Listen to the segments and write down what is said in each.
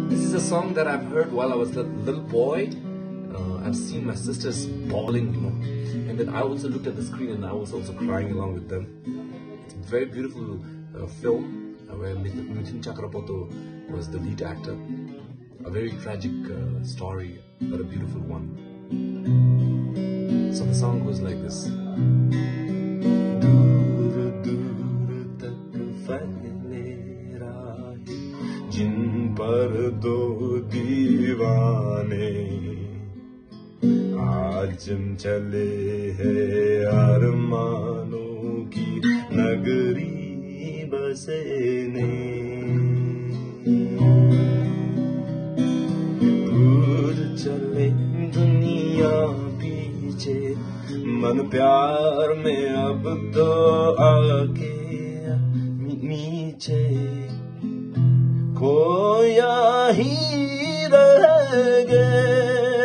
This is a song that I've heard while I was a little boy. I've seen my sisters bawling, and then I also looked at the screen and I was also crying along with them. It's a very beautiful film where Mithun Chakraborty was the lead actor. A very tragic story, but a beautiful one. So the song goes like this. जिन पर दो दीवाने आज चले हैं अरमानों की नगरी बसेने दूर चले दुनिया पीछे मन प्यार में अब तो आके नीचे खोया ही रह गए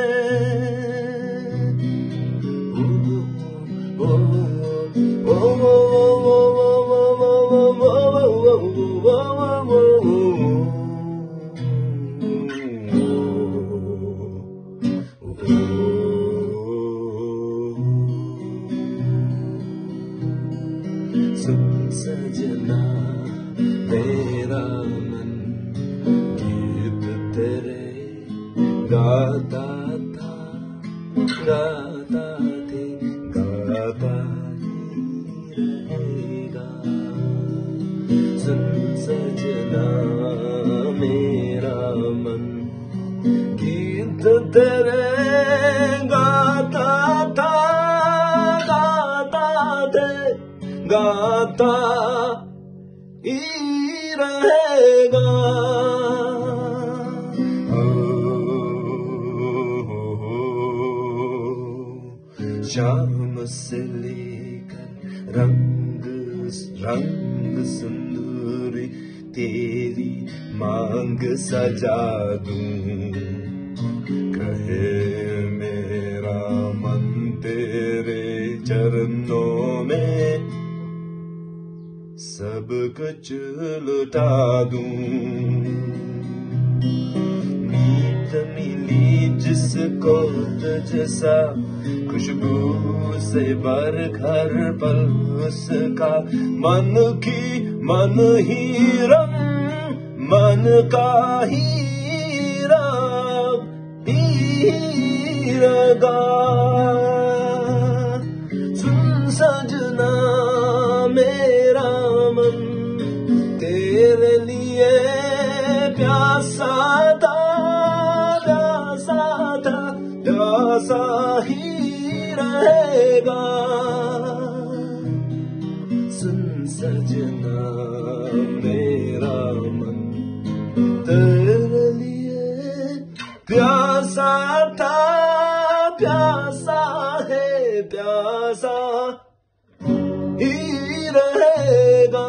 सुन सजना मेरा मन गीत तेरे गाता था गाता थे गाता ही रहेगा सुन सजना मेरा मन गीत तेरे गाता था गाता थे गाता ही रहेगा शाम से लेकर रंग रंग सिंदूरी तेरी मांग सजा दूं कहे मेरा मन तेरे चरणों में सब कुछ लुटा दूं नींद मिली जिसको तुझसा खुशबू से भर घर पल उसका मन ही रंग मन का हीरा हीरगा सुन सजना मेरा मन तेरे लिए प्यासा था प्यासा था प्यासा ही रहेगा सुन सजना मेरा मन तेरे लिए प्यासा था प्यासा है प्यासा ही रहेगा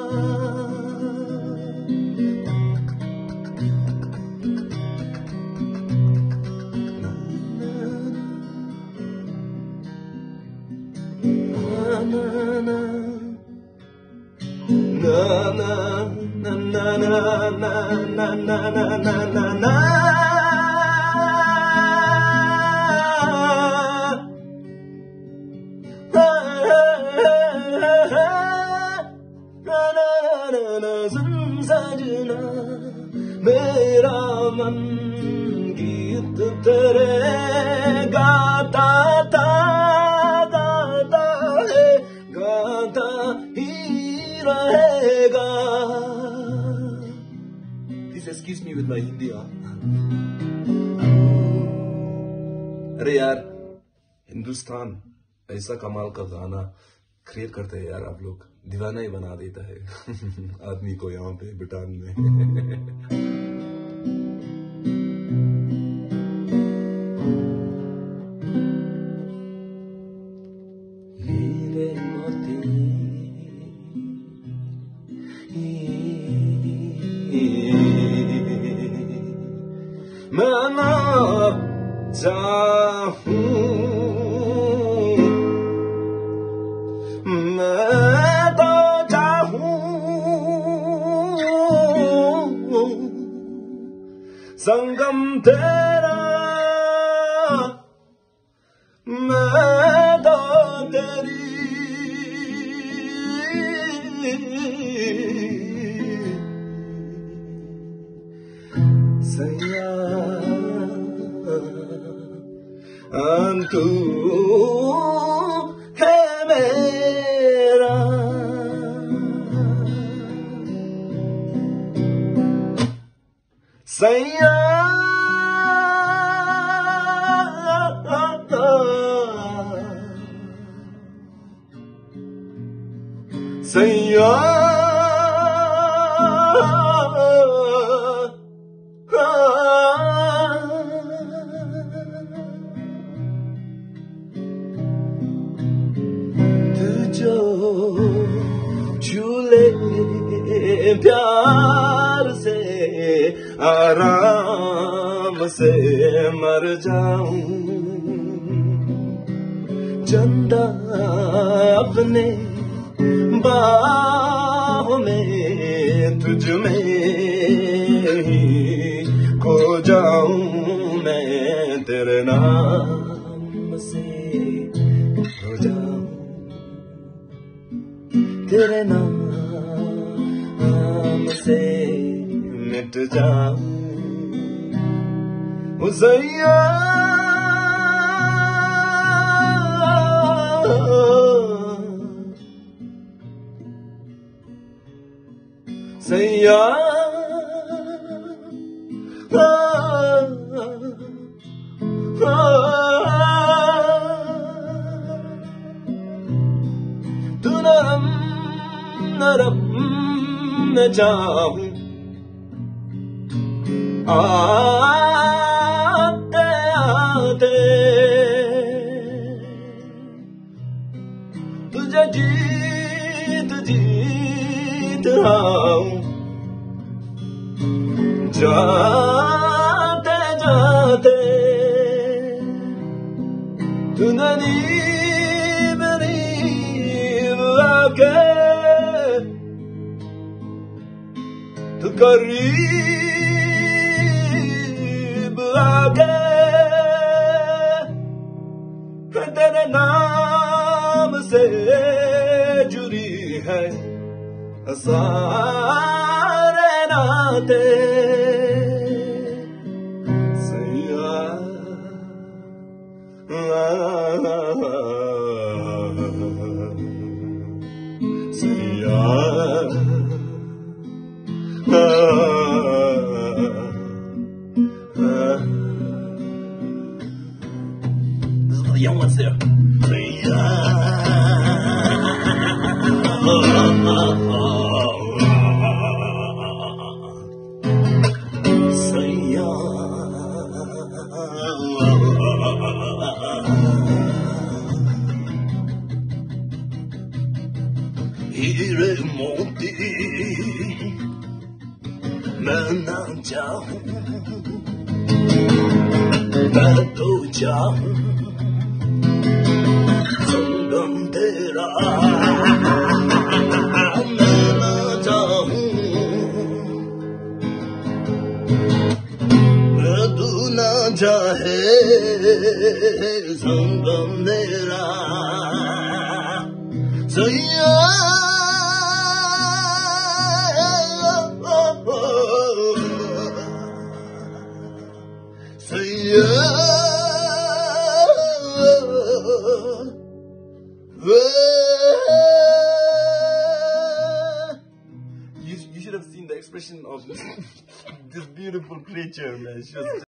सुन सजना मेरा मन गीत तेरे गाता था गाता है गाता ही रहेगा Please excuse me with my Hindi. अरे यार हिंदुस्तान ऐसा कमाल का गाना क्रिएट करते हैं यार आप लोग दीवाना ही बना देता है आदमी को यहाँ पे भूटान में हीरे मोती मैं ना चाहूं मैं तो चाहूं संगम तेरा मैं तो तेरी सैया तू है मेरा सैया सैया जो झूले प्यार से आराम से मर जाऊं चंदा अपने बाहों में तुझ में ही खो जाऊं मैं तेरे नाम से हो जाऊं तेरे नाम से मिट जाऊं सैया सैया तू नरम नरम मैं चाहूं आते आते तुझे जीत जीत आऊं जाते जाते तू नीब नीब आके तू करीब आके तेरे नाम से जुड़ी है सारे नाते सैया सैया This is for the young ones there. हीरे मोती मैं ना चाहूं मैं तो चाहूं संगम तेरा मैं ना चाहूं तू ना चाहे संगम तेरा सैया You should have seen the expression of this beautiful creature, man. She was